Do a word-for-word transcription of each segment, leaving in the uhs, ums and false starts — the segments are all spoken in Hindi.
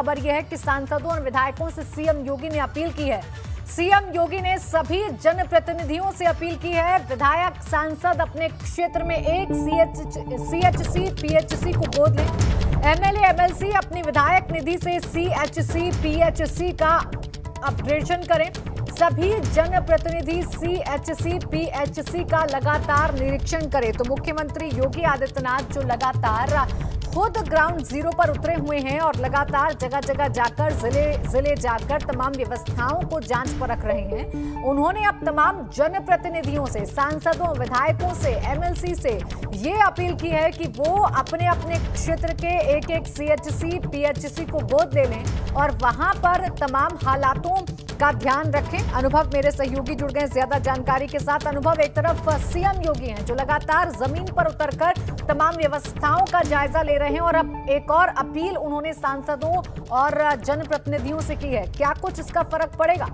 खबर यह है कि सांसदों और विधायकों से सीएम योगी ने अपील की है। सीएम योगी ने सभी जनप्रतिनिधियों से अपील की है, विधायक सांसद अपने क्षेत्र में एक सीएचसी पीएचसी को गोद लें। एमएलए एमएलसी अपनी विधायक निधि से सीएचसी पीएचसी का अपग्रेडेशन करें। सभी जनप्रतिनिधि सीएचसी पीएचसी का लगातार निरीक्षण करें। तो मुख्यमंत्री योगी आदित्यनाथ जो लगातार खुद ग्राउंड जीरो पर उतरे हुए हैं और लगातार जगह जगह जाकर जिले जिले जाकर तमाम व्यवस्थाओं को जांच परख रहे हैं। उन्होंने अब तमाम जनप्रतिनिधियों से, सांसदों, विधायकों से, एमएलसी से ये अपील की है कि वो अपने अपने क्षेत्र के एक एक सीएचसी पीएचसी को गोद ले लें और वहां पर तमाम हालातों का ध्यान रखें। अनुभव मेरे सहयोगी जुड़ गए ज्यादा जानकारी के साथ। अनुभव, एक तरफ सीएम योगी हैं जो लगातार जमीन पर उतरकर तमाम व्यवस्थाओं का जायजा ले रहे हैं और अब एक और अपील उन्होंने सांसदों और जनप्रतिनिधियों से की है। क्या कुछ इसका फर्क पड़ेगा?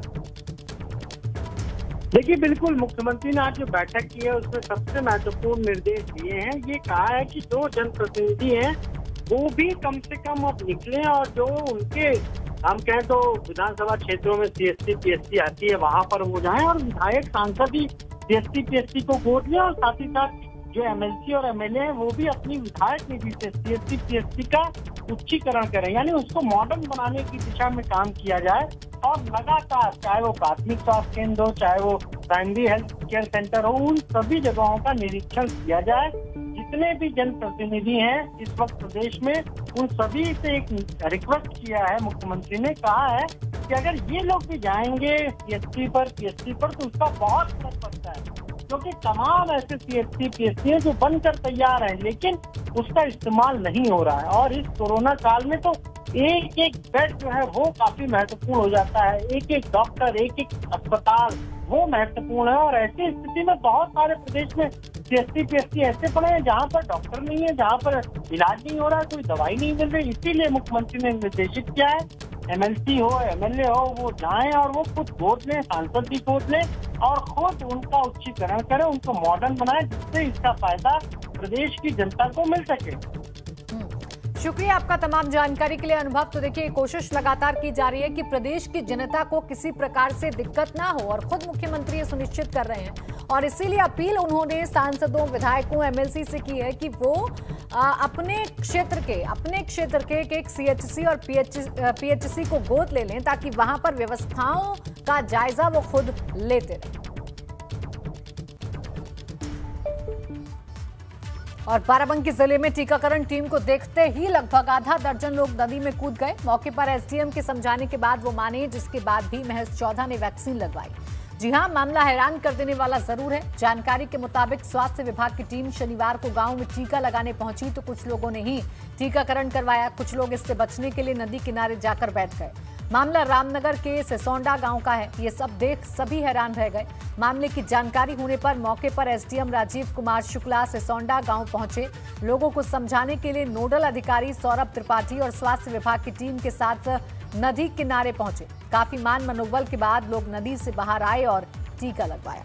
देखिए, बिल्कुल मुख्यमंत्री ने आज जो बैठक की है उसमें सबसे महत्वपूर्ण निर्देश दिए हैं। ये कहा है कि जो जनप्रतिनिधि हैं वो भी कम से कम अब निकले और जो उनके हम कहें तो विधानसभा क्षेत्रों में सीएससी पीएससी आती है वहां पर वो जाएं और विधायक सांसद ही सीएससी पीएससी को गोद लें और साथ ही साथ जो एमएलसी और एमएलए हैं वो भी अपनी विधायक निधि से सीएससी पीएससी का उच्चीकरण करें, यानी उसको मॉडर्न बनाने की दिशा में काम किया जाए। और लगातार चाहे वो प्राथमिक स्वास्थ्य केंद्र हो, चाहे वो प्राइमरी हेल्थ केयर सेंटर हो, उन सभी जगहों का निरीक्षण किया जाए। जितने भी जनप्रतिनिधि हैं इस वक्त प्रदेश में, उन सभी से एक रिक्वेस्ट किया है मुख्यमंत्री ने, कहा है कि अगर ये लोग भी जाएंगे सीएचसी पर पीएचसी पर तो उसका बहुत फर्क पड़ता है, क्योंकि तमाम ऐसे सीएचसी पीएचसी हैं जो बनकर तैयार हैं लेकिन उसका इस्तेमाल नहीं हो रहा है। और इस कोरोना काल में तो एक एक बेड जो है वो काफी महत्वपूर्ण हो जाता है, एक एक डॉक्टर, एक एक अस्पताल वो महत्वपूर्ण है। और ऐसी स्थिति में बहुत सारे प्रदेश में सीएचसी पीएचसी ऐसे पड़े हैं जहाँ पर डॉक्टर नहीं है, जहाँ पर इलाज नहीं हो रहा है, कोई दवाई नहीं मिल रही। इसीलिए मुख्यमंत्री ने निर्देशित किया है एमएलसी हो, एमएलए हो, वो जाएं और वो खुद गोद लें, सांसद भी गोद लें और खुद उनका उच्चीकरण करें, उनको मॉडर्न बनाएं, जिससे इसका फायदा प्रदेश की जनता को मिल सके। शुक्रिया आपका तमाम जानकारी के लिए अनुभव। तो देखिए, कोशिश लगातार की जा रही है कि प्रदेश की जनता को किसी प्रकार से दिक्कत ना हो और खुद मुख्यमंत्री ये सुनिश्चित कर रहे हैं और इसीलिए अपील उन्होंने सांसदों, विधायकों, एमएलसी से की है कि वो आ, अपने क्षेत्र के अपने क्षेत्र के एक एक सीएचसी और पीएचसी को गोद ले लें ताकि वहां पर व्यवस्थाओं का जायजा वो खुद लेते रहें। और बाराबंकी जिले में टीकाकरण टीम को देखते ही लगभग आधा दर्जन लोग नदी में कूद गए। मौके पर एसडीएम के समझाने के बाद वो माने, जिसके बाद भी महज चौदह ने वैक्सीन लगवाई। जी हां, मामला हैरान कर देने वाला जरूर है। जानकारी के मुताबिक स्वास्थ्य विभाग की टीम शनिवार को गांव में टीका लगाने पहुंची तो कुछ लोगों ने ही टीकाकरण करवाया। कुछ लोग इससे बचने के लिए नदी किनारे जाकर बैठ गए। मामला रामनगर के सिसोंडा गांव का है। ये सब देख सभी हैरान रह गए। मामले की जानकारी होने पर मौके पर एसडीएम राजीव कुमार शुक्ला सिसोंडा गांव पहुंचे। लोगों को समझाने के लिए नोडल अधिकारी सौरभ त्रिपाठी और स्वास्थ्य विभाग की टीम के साथ नदी किनारे पहुंचे। काफी मान मनोबल के बाद लोग नदी से बाहर आए और टीका लगवाया।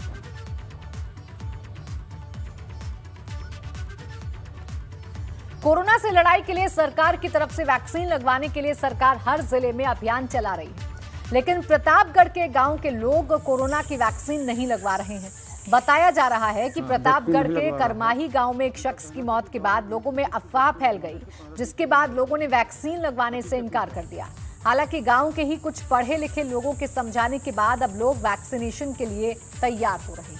कोरोना से लड़ाई के लिए सरकार की तरफ से वैक्सीन लगवाने के लिए सरकार हर जिले में अभियान चला रही है, लेकिन प्रतापगढ़ के गांव के लोग कोरोना की वैक्सीन नहीं लगवा रहे हैं। बताया जा रहा है कि प्रतापगढ़ के करमाही गांव में एक शख्स की मौत के बाद लोगों में अफवाह फैल गई, जिसके बाद लोगों ने वैक्सीन लगवाने से इनकार कर दिया। हालांकि गांव के ही कुछ पढ़े लिखे लोगों के समझाने के बाद अब लोग वैक्सीनेशन के लिए तैयार हो रहे हैं।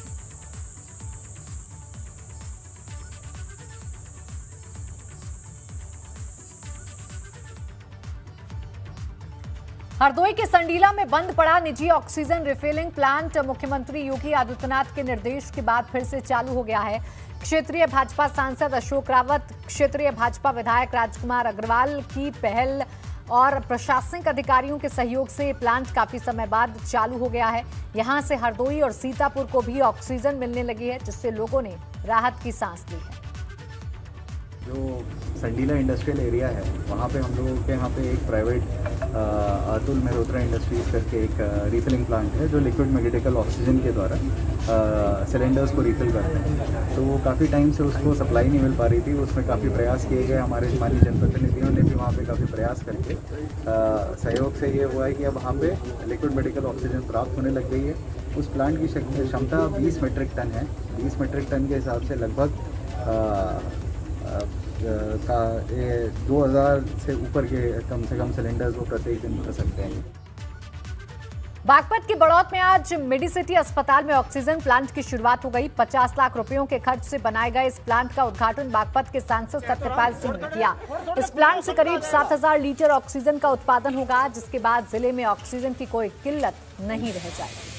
हरदोई के संडीला में बंद पड़ा निजी ऑक्सीजन रिफिलिंग प्लांट मुख्यमंत्री योगी आदित्यनाथ के निर्देश के बाद फिर से चालू हो गया है। क्षेत्रीय भाजपा सांसद अशोक रावत, क्षेत्रीय भाजपा विधायक राजकुमार अग्रवाल की पहल और प्रशासनिक अधिकारियों के सहयोग से प्लांट काफी समय बाद चालू हो गया है। यहां से हरदोई और सीतापुर को भी ऑक्सीजन मिलने लगी है, जिससे लोगों ने राहत की सांस ली है। जो संडीला इंडस्ट्रियल एरिया है, वहाँ पे हम लोगों के यहाँ पे एक प्राइवेट अतुल मेहरोत्रा इंडस्ट्रीज़ करके एक रिफिलिंग प्लांट है जो लिक्विड मेडिकल ऑक्सीजन के द्वारा सिलेंडर्स को रिफ़िल करते हैं। तो वो काफ़ी टाइम से उसको सप्लाई नहीं मिल पा रही थी, उसमें काफ़ी प्रयास किए गए। हमारे स्थानीय जनप्रतिनिधियों ने भी वहाँ पे काफ़ी प्रयास करके आ, सहयोग से ये हुआ है कि अब वहाँ पे लिक्विड मेडिकल ऑक्सीजन प्राप्त होने लग गई है। उस प्लांट की क्षमता बीस मीट्रिक टन है। बीस मीट्रिक टन के हिसाब से लगभग का दो हज़ार से ऊपर के कम से कम सिलेंडर्स वो प्रत्येक दिन कर सकते हैं। बागपत की बड़ौत में आज मेडिसिटी अस्पताल में ऑक्सीजन प्लांट की शुरुआत हो गई। पचास लाख रुपयों के खर्च से बनाए गए इस प्लांट का उद्घाटन बागपत के सांसद सत्यपाल सिंह ने किया। इस प्लांट से करीब सात हजार लीटर ऑक्सीजन का उत्पादन होगा, जिसके बाद जिले में ऑक्सीजन की कोई किल्लत नहीं रह जाएगी।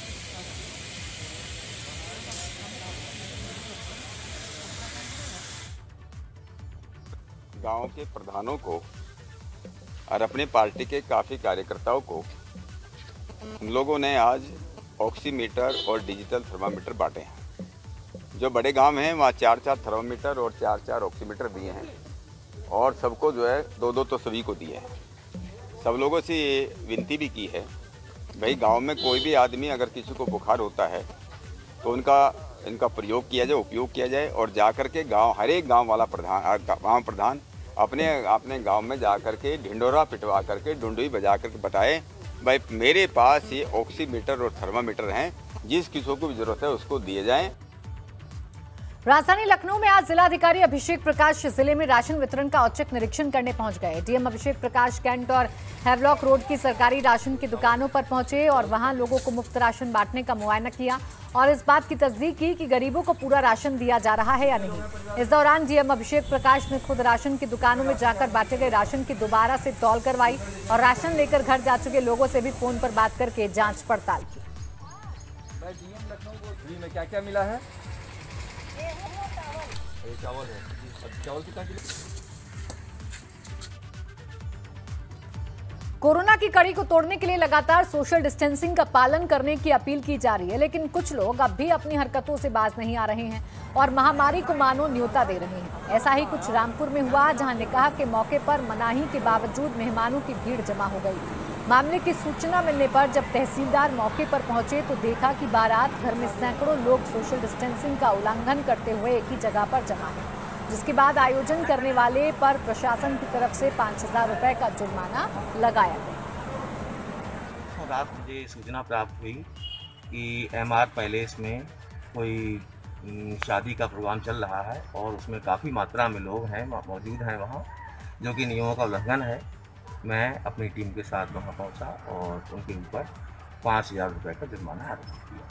गांव के प्रधानों को और अपने पार्टी के काफ़ी कार्यकर्ताओं को हम लोगों ने आज ऑक्सीमीटर और डिजिटल थर्मामीटर बांटे हैं। जो बड़े गांव हैं वहाँ चार चार थर्मामीटर और चार चार ऑक्सीमीटर दिए हैं और सबको जो है दो दो तो सभी को दिए हैं। सब लोगों से ये विनती भी की है, भाई गांव में कोई भी आदमी अगर किसी को बुखार होता है तो उनका इनका प्रयोग किया जाए, उपयोग किया जाए और जा कर के गाँव हर एक गाँव वाला प्रधान गाँव प्रधान अपने अपने गांव में जा कर के ढिंडोरा पिटवा करके डुंडुई बजा करके बताए, भाई मेरे पास ये ऑक्सीमीटर और थर्मामीटर हैं, जिस किसी को भी जरूरत है उसको दिए जाएं। राजधानी लखनऊ में आज जिलाधिकारी अभिषेक प्रकाश जिले में राशन वितरण का औचक निरीक्षण करने पहुंच गए। डीएम अभिषेक प्रकाश कैंट और हैवलॉक रोड की सरकारी राशन की दुकानों पर पहुंचे और वहां लोगों को मुफ्त राशन बांटने का मुआयना किया और इस बात की तस्दीक की कि गरीबों को पूरा राशन दिया जा रहा है या नहीं। इस दौरान डीएम अभिषेक प्रकाश ने खुद राशन की दुकानों में जाकर बांटे गए राशन की दोबारा से तौल करवाई और राशन लेकर घर जा चुके लोगों से भी फोन पर बात करके जाँच पड़ताल की। डीएम लखनऊ को फ्री में क्या क्या मिला है? ये चावल है। चावल कितना किलो? कोरोना की कड़ी को तोड़ने के लिए लगातार सोशल डिस्टेंसिंग का पालन करने की अपील की जा रही है, लेकिन कुछ लोग अब भी अपनी हरकतों से बाज नहीं आ रहे हैं और महामारी को मानो न्योता दे रहे हैं। ऐसा ही कुछ रामपुर में हुआ, जहां निकाह के मौके पर मनाही के बावजूद मेहमानों की भीड़ जमा हो गई। मामले की सूचना मिलने पर जब तहसीलदार मौके पर पहुंचे तो देखा कि बारात घर में सैकड़ों लोग सोशल डिस्टेंसिंग का उल्लंघन करते हुए एक ही जगह पर जमा है, जिसके बाद आयोजन करने वाले पर प्रशासन की तरफ से पाँच हजार रुपए का जुर्माना लगाया गया। रात मुझे सूचना प्राप्त हुई कि एमआर पैलेस में कोई शादी का प्रोग्राम चल रहा है और उसमें काफ़ी मात्रा में लोग हैं मौजूद हैं वहाँ, जो कि नियमों का उल्लंघन है। मैं अपनी टीम के साथ वहाँ पहुँचा और उनके ऊपर पाँच हजार रुपये का जुर्माना आरोपित किया।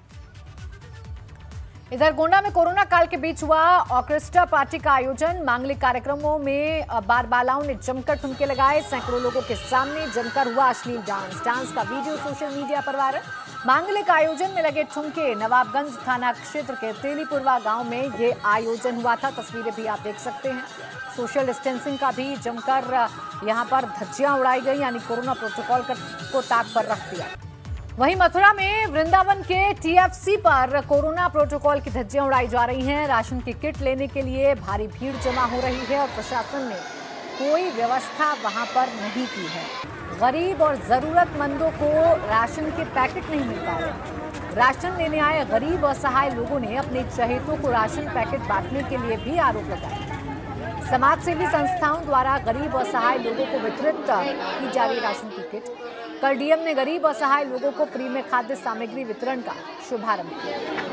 इधर गोंडा में कोरोना काल के बीच हुआ ऑर्केस्ट्रा पार्टी का आयोजन। मांगलिक कार्यक्रमों में बार बालाओं ने जमकर ठुमके लगाए। सैकड़ों लोगों के सामने जमकर हुआ अश्लील डांस। डांस का वीडियो सोशल मीडिया पर वायरल। मांगलिक आयोजन में लगे ठुमके नवाबगंज थाना क्षेत्र के तेलीपुरवा गांव में ये आयोजन हुआ था। तस्वीरें भी आप देख सकते हैं। सोशल डिस्टेंसिंग का भी जमकर यहां पर धज्जियां उड़ाई गई, यानी कोरोना प्रोटोकॉल को ताक पर रख दिया। वहीं मथुरा में वृंदावन के टीएफसी पर कोरोना प्रोटोकॉल की धज्जियां उड़ाई जा रही हैं। राशन की किट लेने के लिए भारी भीड़ जमा हो रही है और प्रशासन ने कोई व्यवस्था वहां पर नहीं की है। गरीब और जरूरतमंदों को राशन के पैकेट नहीं मिल पा रहे। राशन लेने आए गरीब असहाय लोगों ने अपने चहेतों को राशन पैकेट बांटने के लिए भी आरोप लगाया। समाज सेवी संस्थाओं द्वारा गरीब असहाय लोगों को वितरित की जा रही राशन की किट। कल डीएम ने गरीब असहाय लोगों को फ्री में खाद्य सामग्री वितरण का शुभारंभ किया।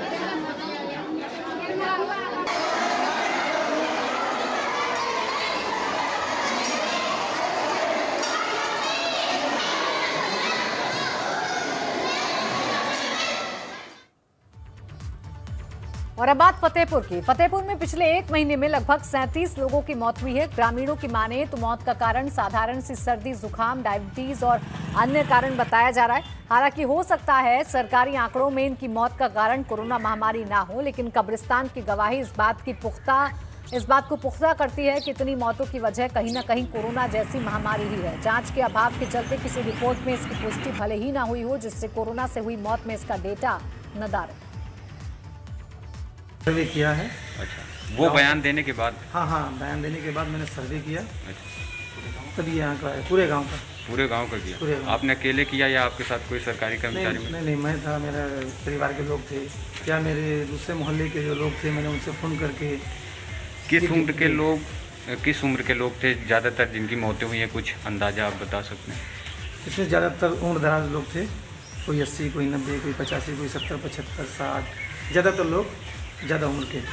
और अब बात फतेहपुर की। फतेहपुर में पिछले एक महीने में लगभग सैंतीस लोगों की मौत हुई है। ग्रामीणों की माने तो मौत का कारण साधारण सी सर्दी, जुकाम, डायबिटीज और अन्य कारण बताया जा रहा है। हालांकि हो सकता है सरकारी आंकड़ों में इनकी मौत का कारण कोरोना महामारी ना हो, लेकिन कब्रिस्तान की गवाही इस बात की पुख्ता इस बात को पुख्ता करती है कि इतनी मौतों की वजह कहीं ना कहीं कोरोना जैसी महामारी ही है। जांच के अभाव के चलते किसी रिपोर्ट में इसकी पुष्टि भले ही ना हुई हो, जिससे कोरोना से हुई मौत में इसका डेटा नदारद। सर्वे किया है। अच्छा, वो बयान देने के बाद? हाँ हाँ, बयान देने के बाद मैंने सर्वे किया। अच्छा, तभी यहाँ का है, पूरे गांव का। पूरे गांव का किया? पूरे गांव। आपने अकेले किया या आपके साथ कोई सरकारी कर्मचारी? नहीं, नहीं नहीं मैं था, मेरा परिवार के लोग थे, क्या मेरे दूसरे मोहल्ले के जो लोग थे, मैंने उनसे फ़ोन करके। किस उम्र के लोग किस उम्र के लोग थे ज़्यादातर जिनकी मौतें हुई हैं, कुछ अंदाज़ा आप बता सकते हैं? इसमें ज़्यादातर उम्र दराज लोग थे, कोई अस्सी, कोई नब्बे, कोई पचासी, कोई सत्तर, पचहत्तर, साठ, ज़्यादातर लोग ज़्यादा उम्र के।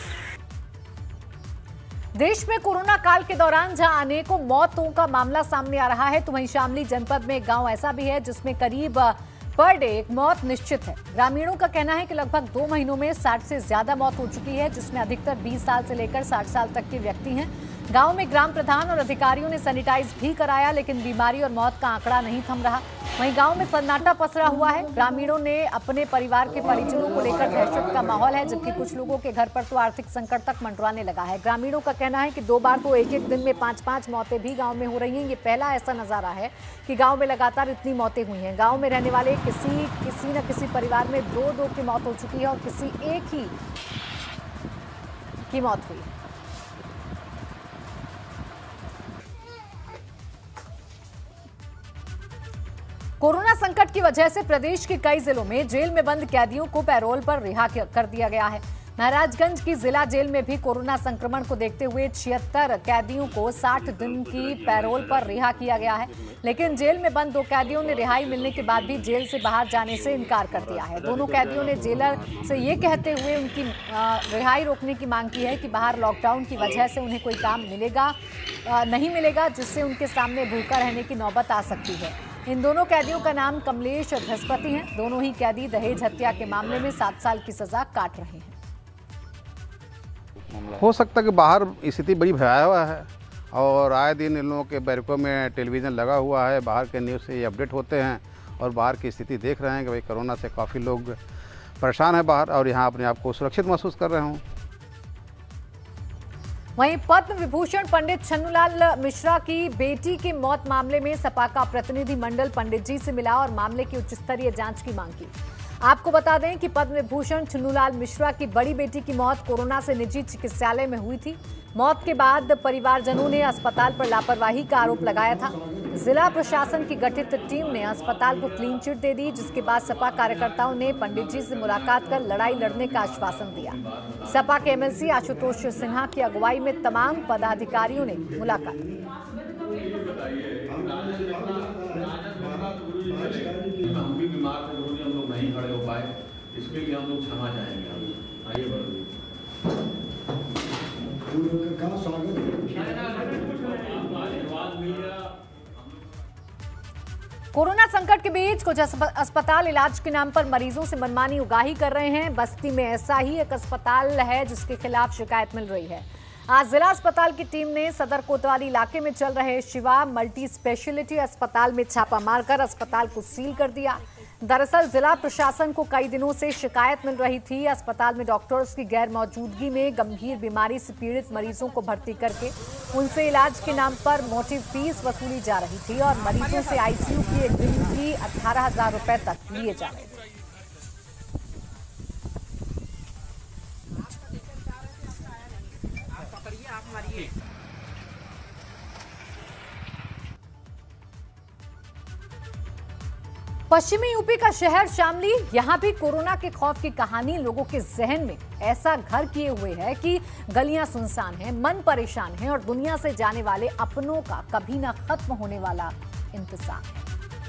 देश में कोरोना काल के दौरान जहां अनेकों मौतों का मामला सामने आ रहा है, तो वहीं शामली जनपद में एक गांव ऐसा भी है जिसमें करीब पर डे एक मौत निश्चित है। ग्रामीणों का कहना है कि लगभग दो महीनों में साठ से ज्यादा मौत हो चुकी है, जिसमें अधिकतर बीस साल से लेकर साठ साल तक के व्यक्ति हैं। गांव में ग्राम प्रधान और अधिकारियों ने सैनिटाइज भी कराया, लेकिन बीमारी और मौत का आंकड़ा नहीं थम रहा। वहीं गांव में सन्नाटा पसरा हुआ है। ग्रामीणों ने अपने परिवार के परिजनों को लेकर दहशत का माहौल है, जबकि कुछ लोगों के घर पर तो आर्थिक संकट तक मंडराने लगा है। ग्रामीणों का कहना है कि दो बार तो एक एक दिन में पांच पांच मौतें भी गांव में हो रही हैं। ये पहला ऐसा नजारा है कि गांव में लगातार इतनी मौतें हुई हैं। गांव में रहने वाले किसी किसी न किसी परिवार में दो दो की मौत हो चुकी है और किसी एक ही की मौत हुई है। कोरोना संकट की वजह से प्रदेश के कई जिलों में जेल में बंद कैदियों को पैरोल पर रिहा कर दिया गया है। महाराजगंज की जिला जेल में भी कोरोना संक्रमण को देखते हुए छिहत्तर कैदियों को साठ दिन की पैरोल पर रिहा किया गया है, लेकिन जेल में बंद दो कैदियों ने रिहाई मिलने के बाद भी जेल से बाहर जाने से इनकार कर दिया है। दोनों कैदियों ने जेलर से ये कहते हुए उनकी रिहाई रोकने की मांग की है कि बाहर लॉकडाउन की वजह से उन्हें कोई काम मिलेगा नहीं मिलेगा, जिससे उनके सामने भूखा रहने की नौबत आ सकती है। इन दोनों कैदियों का नाम कमलेश बृहस्पति है। दोनों ही कैदी दहेज हत्या के मामले में सात साल की सजा काट रहे हैं। हो सकता है कि बाहर स्थिति बड़ी भयावह है और आए दिन इन लोगों के बैरकों में टेलीविज़न लगा हुआ है, बाहर के न्यूज़ से ये अपडेट होते हैं और बाहर की स्थिति देख रहे हैं कि भाई कोरोना से काफ़ी लोग परेशान हैं बाहर और यहाँ अपने आप को सुरक्षित महसूस कर रहे हों। वहीं पद्म विभूषण पंडित छन्नूलाल मिश्रा की बेटी की मौत मामले में सपा का प्रतिनिधि मंडल पंडित जी से मिला और मामले की उच्च स्तरीय जांच की मांग की। आपको बता दें कि पद्म विभूषण छन्नूलाल मिश्रा की बड़ी बेटी की मौत कोरोना से निजी चिकित्सालय में हुई थी। मौत के बाद परिवारजनों ने अस्पताल पर लापरवाही का आरोप लगाया था। जिला प्रशासन की गठित टीम ने अस्पताल को क्लीन चिट दे दी, जिसके बाद सपा कार्यकर्ताओं ने पंडित जी से मुलाकात कर लड़ाई लड़ने का आश्वासन दिया। सपा के एमएलसी आशुतोष सिन्हा की अगुवाई में तमाम पदाधिकारियों ने मुलाकात की। हम भी बीमार थे, हम लोग नहीं खड़े हो पाए, इसके लिए हम लोग क्षमा चाहेंगे। आइए बढ़िए। कोरोना संकट के बीच कुछ अस्पताल इलाज के नाम पर मरीजों से मनमानी उगाही कर रहे हैं। बस्ती में ऐसा ही एक अस्पताल है जिसके खिलाफ शिकायत मिल रही है। आज जिला अस्पताल की टीम ने सदर कोतवाली इलाके में चल रहे शिवा मल्टी स्पेशलिटी अस्पताल में छापा मारकर अस्पताल को सील कर दिया। दरअसल जिला प्रशासन को कई दिनों से शिकायत मिल रही थी। अस्पताल में डॉक्टर्स की गैर मौजूदगी में गंभीर बीमारी से पीड़ित मरीजों को भर्ती करके उनसे इलाज के नाम पर मोटी फीस वसूली जा रही थी और मरीजों से आईसीयू की एक दिन की अठारह हजार रुपए तक लिए जा रहे थे। पश्चिमी यूपी का शहर शामली, यहां भी कोरोना के खौफ की कहानी लोगों के जहन में ऐसा घर किए हुए है कि गलियां सुनसान हैं, मन परेशान है और दुनिया से जाने वाले अपनों का कभी ना खत्म होने वाला इंतजार है।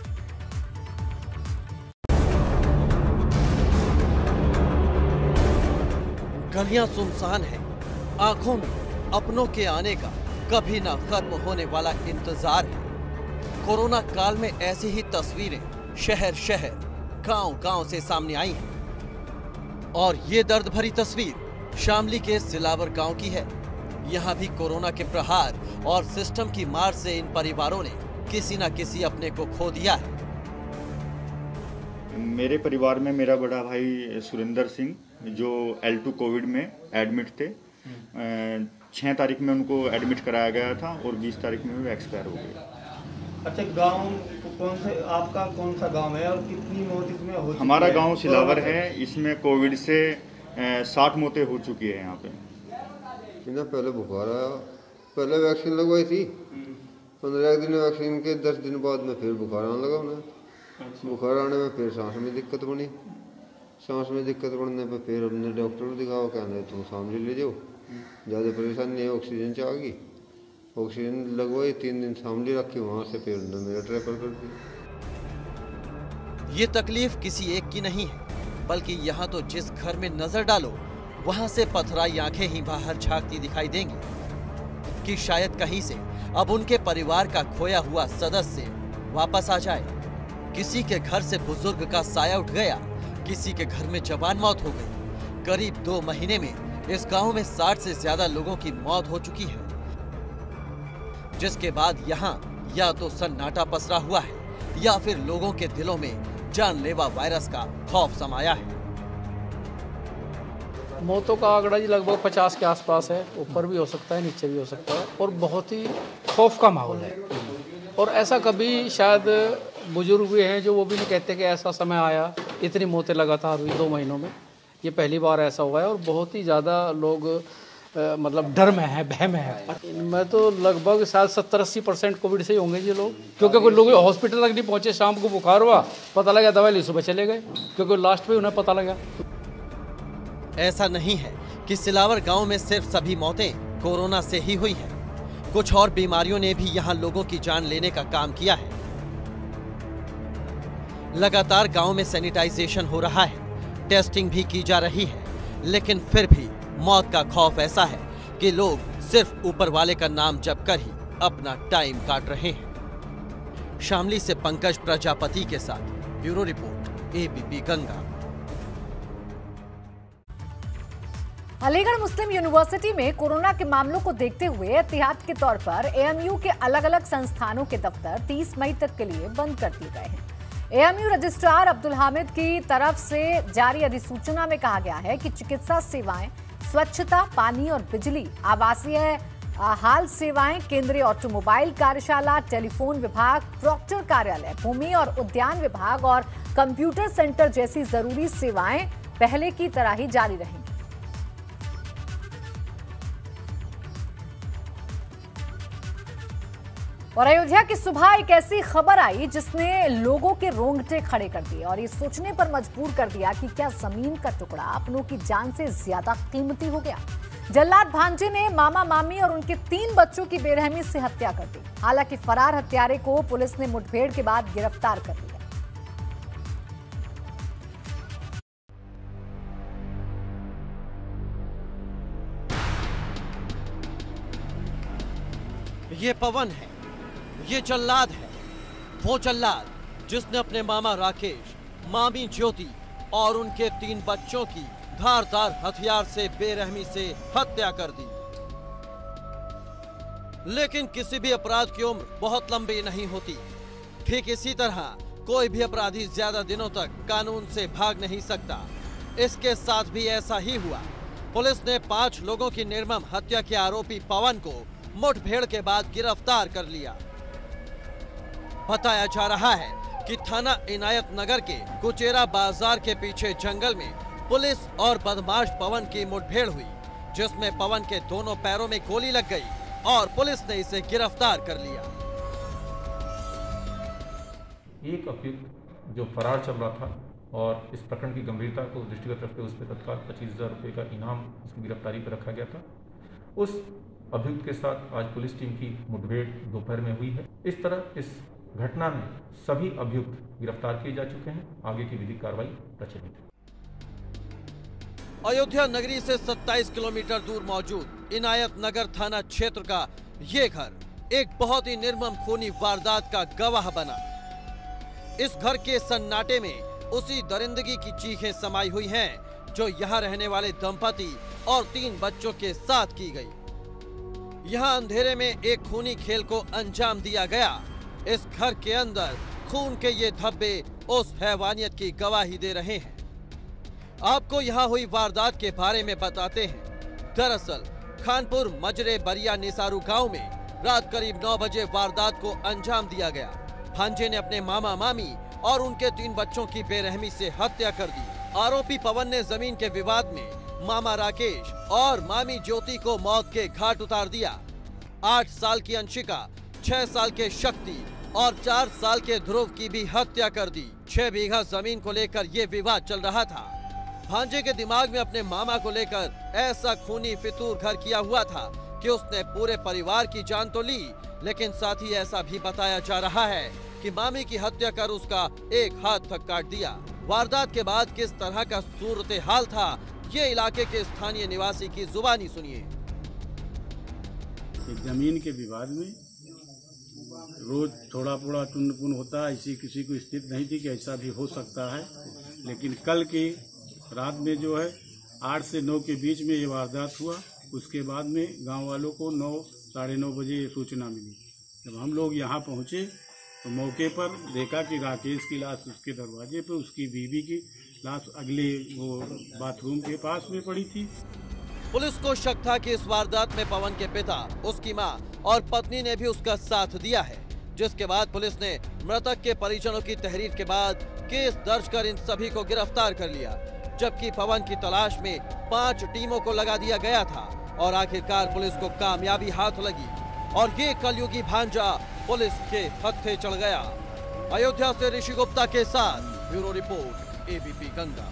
गलियां सुनसान हैं, आंखों में अपनों के आने का कभी ना खत्म होने वाला इंतजार है। कोरोना काल में ऐसी ही तस्वीरें शहर शहर गांव गांव से सामने आई हैं और ये दर्द भरी तस्वीर शामली के सिलावर गांव की है। यहाँ भी कोरोना के प्रहार और सिस्टम की मार से इन परिवारों ने किसी न किसी अपने को खो दिया है। मेरे परिवार में मेरा बड़ा भाई सुरेंद्र सिंह जो एल टू कोविड में एडमिट थे, छः तारीख में उनको एडमिट कराया गया था और बीस तारीख में वो एक्सपायर हो गए। अच्छा, गांव कौन से, आपका कौन सा गांव है और कितनी मौत इसमें होती है? हमारा गांव सिलावर है। इसमें कोविड से साठ मौतें हो चुकी है यहाँ पे। इन्हें पहले बुखार आया, पहले वैक्सीन लगवाई थी, पंद्रह दिन वैक्सीन के दस दिन बाद में फिर बुखार आने लगा उन्हें। बुखार आने में फिर सांस में दिक्कत बनी, सांस में दिक्कत बढ़ने पे फिर हमने डॉक्टर को दिखावा, कहने तुम शामली ले जाओ, ज़्यादा परेशानी है, ऑक्सीजन चाह गई, ऑक्सीजन लगवाई, तीन दिन शामली रखी, वहाँ से फिर उन्होंने मेरा ट्रेफर कर दिया। ये तकलीफ किसी एक की नहीं है, बल्कि यहाँ तो जिस घर में नजर डालो वहाँ से पथराई आंखें ही बाहर झांकती दिखाई देंगी कि शायद कहीं से अब उनके परिवार का खोया हुआ सदस्य वापस आ जाए। किसी के घर से बुजुर्ग का साया उठ गया, किसी के घर में जवान मौत हो गई। करीब दो महीने में इस गांव में साठ से ज्यादा लोगों की मौत हो चुकी है, जिसके बाद यहाँ या तो सन्नाटा पसरा हुआ है या फिर लोगों के दिलों में जानलेवा वायरस का खौफ समाया है। मौतों का आंकड़ा जी लगभग पचास के आसपास है, ऊपर भी हो सकता है, नीचे भी हो सकता है, और बहुत ही खौफ का माहौल है। और ऐसा कभी शायद बुजुर्ग भी हैं जो वो भी नहीं कहते कि ऐसा समय आया, इतनी मौतें लगातार हुई दो महीनों में, ये पहली बार ऐसा हुआ है। और बहुत ही ज़्यादा लोग आ, मतलब डर में है, भय में है। इनमें तो लगभग शायद सत्तर अस्सी परसेंट कोविड से ही होंगे ये लोग, क्योंकि कोई लोग हॉस्पिटल तक नहीं पहुँचे, शाम को बुखार हुआ, पता लगा दवाई ली, सुबह चले गए, क्योंकि लास्ट में उन्हें पता लगा। ऐसा नहीं है कि सिलावर गांव में सिर्फ सभी मौतें कोरोना से ही हुई हैं। कुछ और बीमारियों ने भी यहां लोगों की जान लेने का काम किया है। लगातार गांव में सैनिटाइजेशन हो रहा है, टेस्टिंग भी की जा रही है, लेकिन फिर भी मौत का खौफ ऐसा है कि लोग सिर्फ ऊपर वाले का नाम जप कर ही अपना टाइम काट रहे हैं। शामली से पंकज प्रजापति के साथ bureau report, ABP Ganga. Aligarh Muslim University में कोरोना के मामलों को देखते हुए एहतियात के तौर पर एएमयू के अलग अलग संस्थानों के दफ्तर तीस मई तक के लिए बंद कर दिए गए हैं। एएमयू रजिस्ट्रार अब्दुल हामिद की तरफ से जारी अधिसूचना में कहा गया है कि चिकित्सा सेवाएं, स्वच्छता, पानी और बिजली, आवासीय हाल सेवाएं, केंद्रीय ऑटोमोबाइल कार्यशाला, टेलीफोन विभाग, प्रॉक्टर कार्यालय, भूमि और उद्यान विभाग और कंप्यूटर सेंटर जैसी जरूरी सेवाएं पहले की तरह ही जारी रहेंगी। और अयोध्या की सुबह एक ऐसी खबर आई जिसने लोगों के रोंगटे खड़े कर दिए और ये सोचने पर मजबूर कर दिया कि क्या जमीन का टुकड़ा अपनों की जान से ज्यादा कीमती हो गया। जल्लाद भांजे ने मामा मामी और उनके तीन बच्चों की बेरहमी से हत्या कर दी। हालांकि फरार हत्यारे को पुलिस ने मुठभेड़ के बाद गिरफ्तार कर लिया। ये पवन है, ये जल्लाद है, वो जल्लाद जिसने अपने मामा राकेश, मामी ज्योति और उनके तीन बच्चों की धारदार हथियार से बेरहमी से हत्या कर दी। लेकिन किसी भी अपराध की उम्र बहुत लंबी नहीं होती। ठीक इसी तरह कोई भी अपराधी ज्यादा दिनों तक कानून से भाग नहीं सकता। इसके साथ भी ऐसा ही हुआ। पुलिस ने पांच लोगों की निर्मम हत्या के आरोपी पवन को मुठभेड़ के बाद गिरफ्तार कर लिया। बताया जा रहा है कि थाना इनायत नगर के कुचेरा बाजार के पीछे जंगल में पुलिस और बदमाश पवन की मुठभेड़ हुई, जिसमें पवन के दोनों पैरों में गोली लग गई और पुलिस ने इसे गिरफ्तार कर लिया। एक अभियुक्त जो फरार चल रहा था और इस प्रकरण की गंभीरता को दृष्टिगत रखते हुए उस पर तत्काल पच्चीस हजार रुपये का इनाम उसकी गिरफ्तारी पर रखा गया था। उस अभियुक्त के साथ आज पुलिस टीम की मुठभेड़ दोपहर में हुई है। इस तरह इस घटना में सभी अभियुक्त गिरफ्तार किए जा चुके हैं। आगे की विधिक कार्रवाई प्रचलित है। अयोध्या नगरी से सत्ताईस किलोमीटर दूर मौजूद इनायत नगर थाना क्षेत्र का ये घर एक बहुत ही निर्मम खूनी वारदात का गवाह बना। इस घर के सन्नाटे में उसी दरिंदगी की चीखें समाई हुई हैं जो यहाँ रहने वाले दंपति और तीन बच्चों के साथ की गई। यहाँ अंधेरे में एक खूनी खेल को अंजाम दिया गया। इस घर के अंदर खून के ये धब्बे उस हैवानियत की गवाही दे रहे हैं। आपको यहाँ हुई वारदात के बारे में बताते हैं। दरअसल खानपुर मजरे बरिया निसारू गांव में रात करीब नौ बजे वारदात को अंजाम दिया गया। भांजे ने अपने मामा मामी और उनके तीन बच्चों की बेरहमी से हत्या कर दी। आरोपी पवन ने जमीन के विवाद में मामा राकेश और मामी ज्योति को मौत के घाट उतार दिया। आठ साल की अंशिका, छह साल के शक्ति और चार साल के ध्रुव की भी हत्या कर दी। छह बीघा जमीन को लेकर ये विवाद चल रहा था। भांजे के दिमाग में अपने मामा को लेकर ऐसा खूनी फितूर घर किया हुआ था कि उसने पूरे परिवार की जान तो ली, लेकिन साथ ही ऐसा भी बताया जा रहा है कि मामी की हत्या कर उसका एक हाथ तक काट दिया। वारदात के बाद किस तरह का सूरत हाल था, ये इलाके के स्थानीय निवासी की जुबानी सुनिए। जमीन के विवाद में रोज थोड़ा थोड़ा टुन पुन होता है, इसी किसी को स्थिति नहीं थी कि ऐसा भी हो सकता है। लेकिन कल की रात में जो है आठ से नौ के बीच में ये वारदात हुआ। उसके बाद में गांव वालों को नौ साढ़े नौ बजे ये सूचना मिली। जब हम लोग यहाँ पहुँचे तो मौके पर देखा कि राकेश की लाश उसके दरवाजे पर, उसकी बीवी की लाश अगले वो बाथरूम के पास में पड़ी थी। पुलिस को शक था कि इस वारदात में पवन के पिता, उसकी मां और पत्नी ने भी उसका साथ दिया है, जिसके बाद पुलिस ने मृतक के परिजनों की तहरीर के बाद केस दर्ज कर इन सभी को गिरफ्तार कर लिया। जबकि पवन की तलाश में पांच टीमों को लगा दिया गया था और आखिरकार पुलिस को कामयाबी हाथ लगी और ये कलयुगी भांजा पुलिस के हत्थे चढ़ गया। अयोध्या से ऋषि गुप्ता के साथ bureau report, ABP Ganga.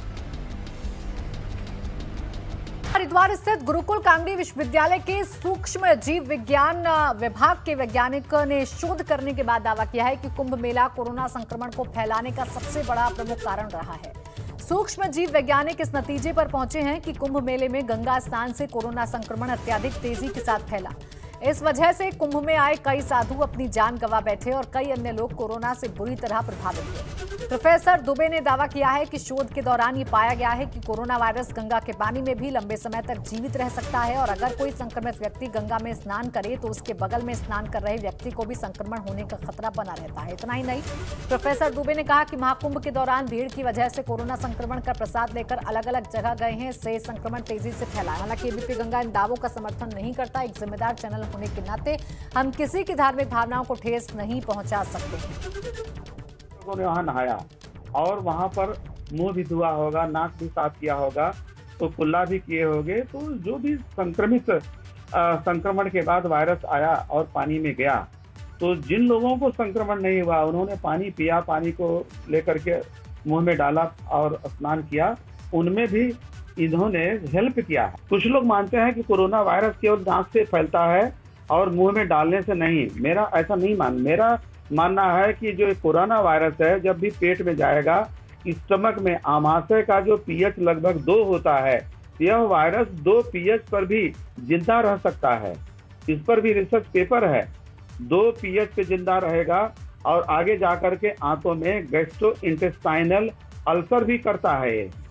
Haridwar स्थित गुरुकुल कांगड़ी विश्वविद्यालय के सूक्ष्म जीव विज्ञान विभाग के वैज्ञानिक ने शोध करने के बाद दावा किया है कि कुंभ मेला कोरोना संक्रमण को फैलाने का सबसे बड़ा प्रमुख कारण रहा है। सूक्ष्म जीव वैज्ञानिक इस नतीजे पर पहुंचे हैं कि कुंभ मेले में गंगा स्नान से कोरोना संक्रमण अत्यधिक तेजी के साथ फैला। इस वजह से कुंभ में आए कई साधु अपनी जान गंवा बैठे और कई अन्य लोग कोरोना से बुरी तरह प्रभावित हुए। प्रोफेसर दुबे ने दावा किया है कि शोध के दौरान ये पाया गया है कि कोरोना वायरस गंगा के पानी में भी लंबे समय तक जीवित रह सकता है और अगर कोई संक्रमित व्यक्ति गंगा में स्नान करे तो उसके बगल में स्नान कर रहे व्यक्ति को भी संक्रमण होने का खतरा बना रहता है। इतना ही नहीं, प्रोफेसर दुबे ने कहा कि महाकुंभ के दौरान भीड़ की वजह से कोरोना संक्रमण का प्रसाद लेकर अलग अलग जगह गए हैं, इससे संक्रमण तेजी से फैला। हालांकि एबीपी गंगा इन दावों का समर्थन नहीं करता। एक जिम्मेदार चैनल होने के नाते हम किसी की धार्मिक भावनाओं को ठेस नहीं पहुंचा सकते। लोगों ने वहाँ नहाया और वहाँ पर मुंह भी धुआ होगा, नाक भी साफ किया होगा, तो कुल्ला भी किए होंगे। तो जो भी संक्रमित संक्रमण के बाद वायरस आया और पानी में गया, तो जिन लोगों को संक्रमण नहीं हुआ उन्होंने पानी पिया, पानी को लेकर के मुंह में डाला और स्नान किया, उनमें भी इन्होंने हेल्प किया। कुछ लोग मानते हैं कि कोरोना वायरस केवल नाक से फैलता है और मुंह में डालने से नहीं। मेरा ऐसा नहीं मान मेरा मानना है कि जो कोरोना वायरस है जब भी पेट में जाएगा, स्टमक में आमाशय का जो पीएच लगभग दो होता है, यह वायरस दो पीएच पर भी जिंदा रह सकता है। इस पर भी रिसर्च पेपर है। दो पीएच पे जिंदा रहेगा और आगे जाकर के आंतों में गैस्ट्रोइंटेस्टाइनल अल्सर भी करता है।